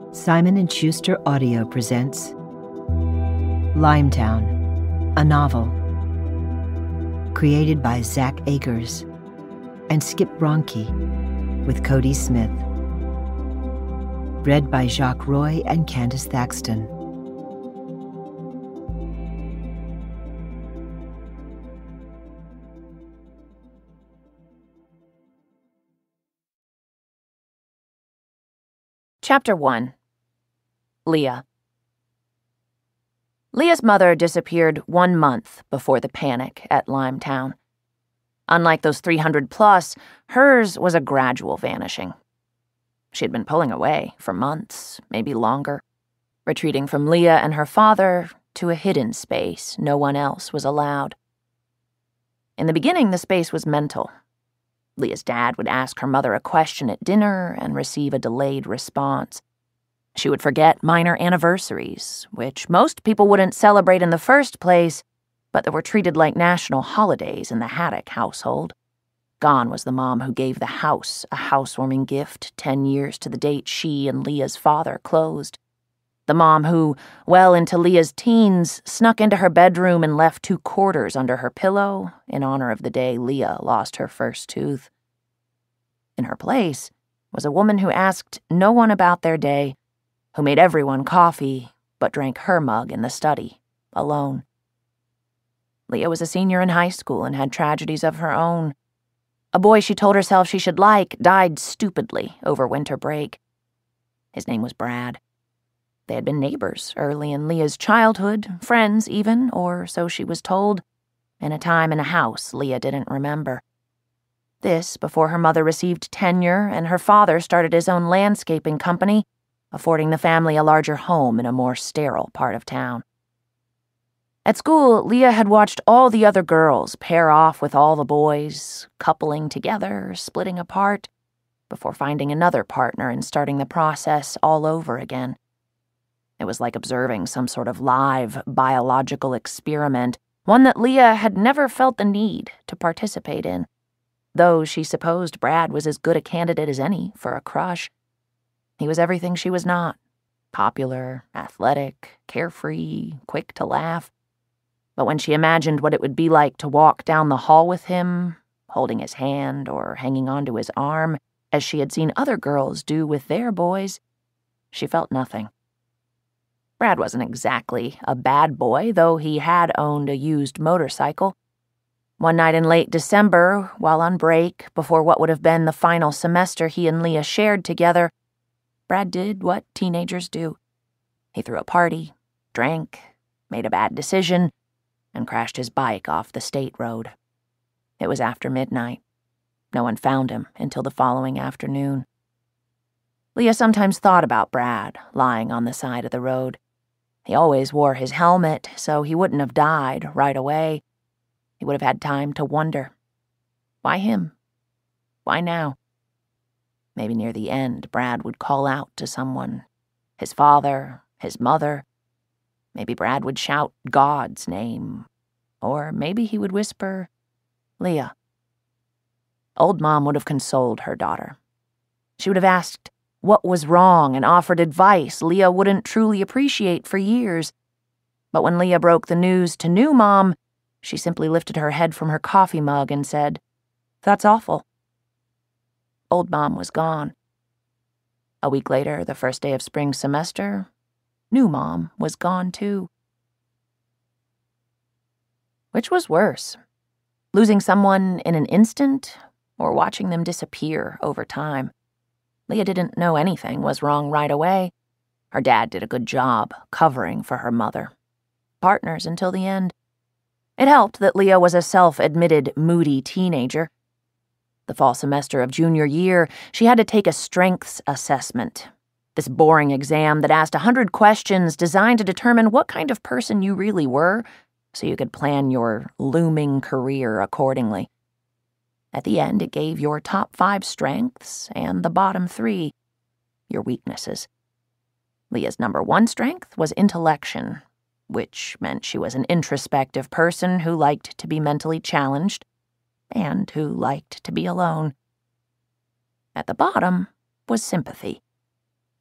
Simon & Schuster Audio presents Limetown, a novel. Created by Zach Akers and Skip Bronke with Cote Smith. Read by Jacques Roy and Candace Thaxton. Chapter 1. Lia. Lia's mother disappeared 1 month before the panic at Limetown. Unlike those 300+, hers was a gradual vanishing. She had been pulling away for months, maybe longer, retreating from Lia and her father to a hidden space no one else was allowed. In the beginning, the space was mental. Lia's dad would ask her mother a question at dinner and receive a delayed response. She would forget minor anniversaries, which most people wouldn't celebrate in the first place, but that were treated like national holidays in the Haddock household. Gone was the mom who gave the house a housewarming gift 10 years to the date she and Lia's father closed. The mom who, well into Lia's teens, snuck into her bedroom and left 2 quarters under her pillow in honor of the day Lia lost her first tooth. In her place was a woman who asked no one about their day, who made everyone coffee, but drank her mug in the study, alone. Lia was a senior in high school and had tragedies of her own. A boy she told herself she should like died stupidly over winter break. His name was Brad. They had been neighbors early in Lia's childhood, friends even, or so she was told, in a time in a house Lia didn't remember. This before her mother received tenure and her father started his own landscaping company, affording the family a larger home in a more sterile part of town. At school, Lia had watched all the other girls pair off with all the boys, coupling together, splitting apart, before finding another partner and starting the process all over again. It was like observing some sort of live biological experiment, one that Lia had never felt the need to participate in, though she supposed Brad was as good a candidate as any for a crush. He was everything she was not. Popular, athletic, carefree, quick to laugh. But when she imagined what it would be like to walk down the hall with him, holding his hand or hanging onto his arm, as she had seen other girls do with their boys, she felt nothing. Brad wasn't exactly a bad boy, though he had owned a used motorcycle. One night in late December, while on break, before what would have been the final semester he and Lia shared together, Brad did what teenagers do. He threw a party, drank, made a bad decision, and crashed his bike off the state road. It was after midnight. No one found him until the following afternoon. Lia sometimes thought about Brad lying on the side of the road. He always wore his helmet, so he wouldn't have died right away. He would have had time to wonder. Why him? Why now? Maybe near the end, Brad would call out to someone. His father, his mother. Maybe Brad would shout God's name. Or maybe he would whisper, Lia. Old Mom would have consoled her daughter. She would have asked what was wrong and offered advice Lia wouldn't truly appreciate for years. But when Lia broke the news to new Mom, she simply lifted her head from her coffee mug and said, That's awful. Old Mom was gone. A week later, the first day of spring semester, new Mom was gone too. Which was worse, losing someone in an instant or watching them disappear over time? Lia didn't know anything was wrong right away. Her dad did a good job covering for her mother. Partners until the end. It helped that Lia was a self-admitted moody teenager. The fall semester of junior year, she had to take a strengths assessment. This boring exam that asked 100 questions designed to determine what kind of person you really were, so you could plan your looming career accordingly. At the end, it gave your top 5 strengths and the bottom 3, your weaknesses. Lia's number 1 strength was intellection, which meant she was an introspective person who liked to be mentally challenged and who liked to be alone. At the bottom was sympathy.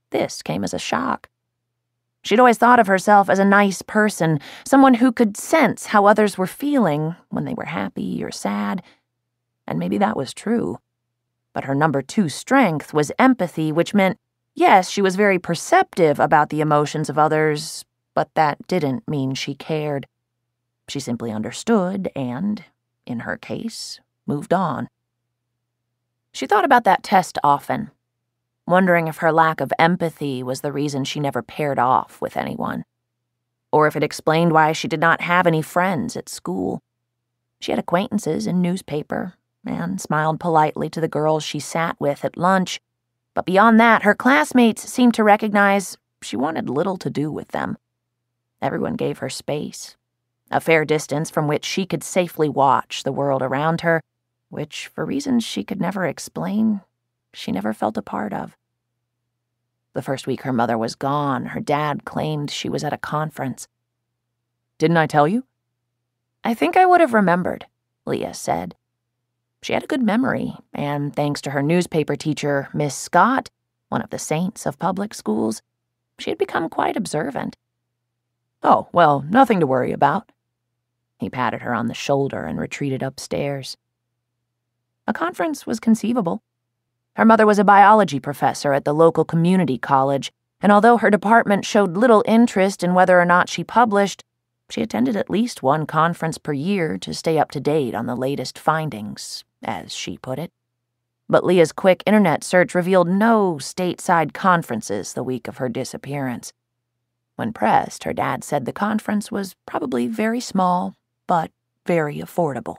This came as a shock. She'd always thought of herself as a nice person, someone who could sense how others were feeling when they were happy or sad. And maybe that was true. But her number 2 strength was empathy, which meant, yes, she was very perceptive about the emotions of others, but that didn't mean she cared. She simply understood and, in her case, moved on. She thought about that test often, wondering if her lack of empathy was the reason she never paired off with anyone, or if it explained why she did not have any friends at school. She had acquaintances in newspaper and smiled politely to the girls she sat with at lunch, but beyond that, her classmates seemed to recognize she wanted little to do with them. Everyone gave her space, a fair distance from which she could safely watch the world around her, which, for reasons she could never explain, she never felt a part of. The first week her mother was gone, her dad claimed she was at a conference. "Didn't I tell you?" "I think I would have remembered," Lia said. She had a good memory, and thanks to her newspaper teacher, Miss Scott, one of the saints of public schools, she had become quite observant. "Oh, well, nothing to worry about." He patted her on the shoulder and retreated upstairs. A conference was conceivable. Her mother was a biology professor at the local community college, and although her department showed little interest in whether or not she published, she attended at least one conference per year to stay up to date on the latest findings, as she put it. But Lia's quick internet search revealed no stateside conferences the week of her disappearance. When pressed, her dad said the conference was probably very small, but very affordable.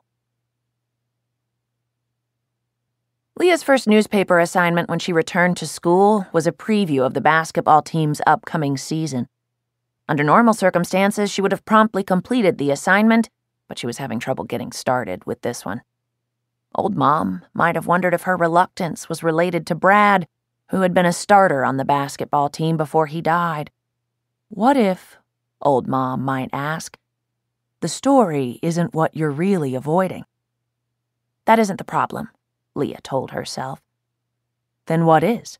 Lia's first newspaper assignment when she returned to school was a preview of the basketball team's upcoming season. Under normal circumstances, she would have promptly completed the assignment, but she was having trouble getting started with this one. Old Mom might have wondered if her reluctance was related to Brad, who had been a starter on the basketball team before he died. What if, Old Mom might ask, the story isn't what you're really avoiding? That isn't the problem, Lia told herself. Then what is?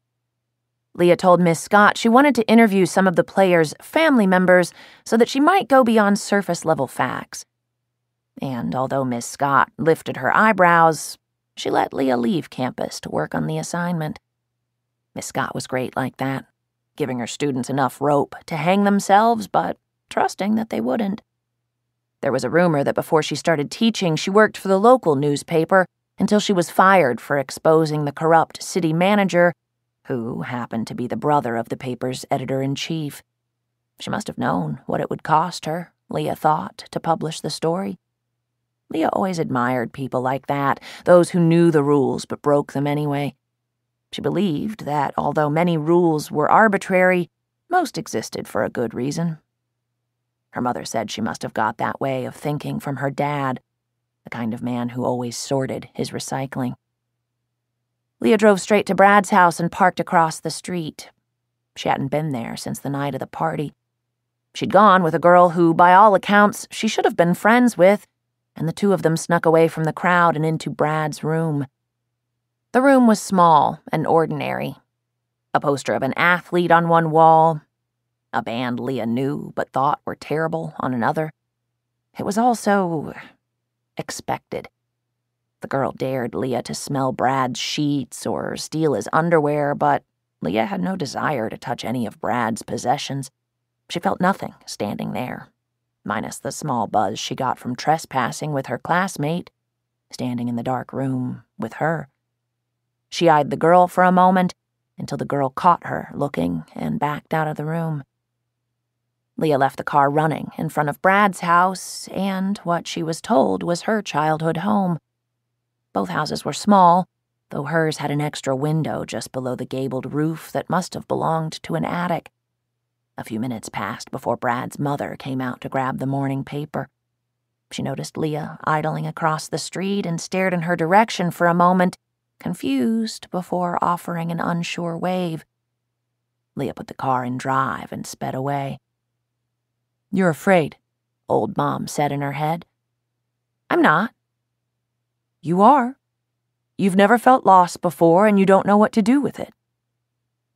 Lia told Miss Scott she wanted to interview some of the players' family members so that she might go beyond surface-level facts. And although Miss Scott lifted her eyebrows, she let Lia leave campus to work on the assignment. Miss Scott was great like that, giving her students enough rope to hang themselves, but trusting that they wouldn't. There was a rumor that before she started teaching, she worked for the local newspaper until she was fired for exposing the corrupt city manager, who happened to be the brother of the paper's editor-in-chief. She must have known what it would cost her, Lia thought, to publish the story. Lia always admired people like that, those who knew the rules but broke them anyway. She believed that although many rules were arbitrary, most existed for a good reason. Her mother said she must have got that way of thinking from her dad, the kind of man who always sorted his recycling. Lia drove straight to Brad's house and parked across the street. She hadn't been there since the night of the party. She'd gone with a girl who, by all accounts, she should have been friends with, and the two of them snuck away from the crowd and into Brad's room. The room was small and ordinary. A poster of an athlete on one wall, a band Lia knew but thought were terrible on another. It was all so expected. The girl dared Lia to smell Brad's sheets or steal his underwear, but Lia had no desire to touch any of Brad's possessions. She felt nothing standing there, minus the small buzz she got from trespassing with her classmate, standing in the dark room with her. She eyed the girl for a moment until the girl caught her looking and backed out of the room. Lia left the car running in front of Brad's house and what she was told was her childhood home. Both houses were small, though hers had an extra window just below the gabled roof that must have belonged to an attic. A few minutes passed before Brad's mother came out to grab the morning paper. She noticed Lia idling across the street and stared in her direction for a moment, confused before offering an unsure wave. Lia put the car in drive and sped away. "You're afraid," Old Mom said in her head. "I'm not." "You are. You've never felt lost before, and you don't know what to do with it."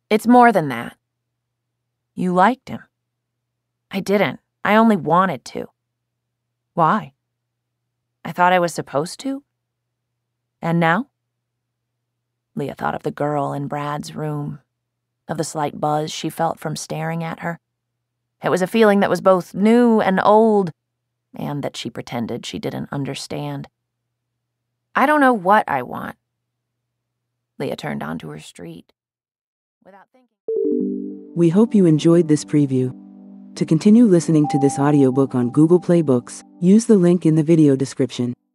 It's more than that. You liked him. I didn't. I only wanted to. Why? I thought I was supposed to? And now? Lia thought of the girl in Brad's room, of the slight buzz she felt from staring at her. It was a feeling that was both new and old, and that she pretended she didn't understand. I don't know what I want. Lia turned onto her street. Without thinking. We hope you enjoyed this preview. To continue listening to this audiobook on Google Play Books, use the link in the video description.